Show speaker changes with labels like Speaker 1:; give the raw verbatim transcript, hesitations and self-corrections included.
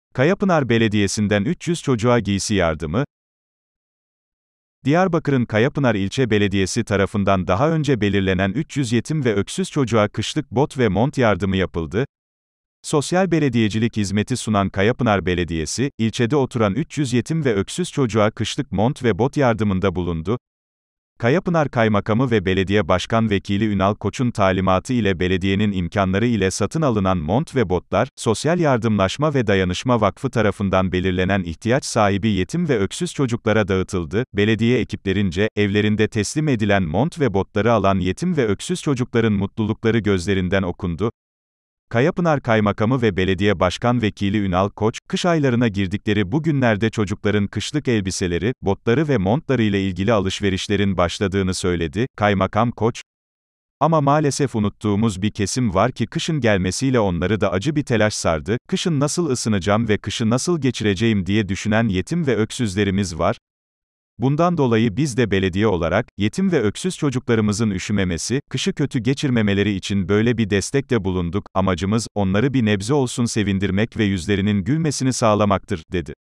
Speaker 1: Kayapınar Belediyesi'nden üç yüz çocuğa giysi yardımı. Diyarbakır'ın Kayapınar İlçe Belediyesi tarafından daha önce belirlenen üç yüz yetim ve öksüz çocuğa kışlık bot ve mont yardımı yapıldı. Sosyal belediyecilik hizmeti sunan Kayapınar Belediyesi, ilçede oturan üç yüz yetim ve öksüz çocuğa kışlık mont ve bot yardımında bulundu. Kayapınar Kaymakamı ve Belediye Başkan Vekili Ünal Koç'un talimatı ile belediyenin imkanları ile satın alınan mont ve botlar, Sosyal Yardımlaşma ve Dayanışma Vakfı tarafından belirlenen ihtiyaç sahibi yetim ve öksüz çocuklara dağıtıldı. Belediye ekiplerince, evlerinde teslim edilen mont ve botları alan yetim ve öksüz çocukların mutlulukları gözlerinden okundu. Kayapınar Kaymakamı ve Belediye Başkan Vekili Ünal Koç, kış aylarına girdikleri bu günlerde çocukların kışlık elbiseleri, botları ve montları ile ilgili alışverişlerin başladığını söyledi. Kaymakam Koç, "Ama maalesef unuttuğumuz bir kesim var ki kışın gelmesiyle onları da acı bir telaş sardı, kışın nasıl ısınacağım ve kışı nasıl geçireceğim diye düşünen yetim ve öksüzlerimiz var. Bundan dolayı biz de belediye olarak, yetim ve öksüz çocuklarımızın üşümemesi, kışı kötü geçirmemeleri için böyle bir destekte bulunduk. Amacımız, onları bir nebze olsun sevindirmek ve yüzlerinin gülmesini sağlamaktır," dedi.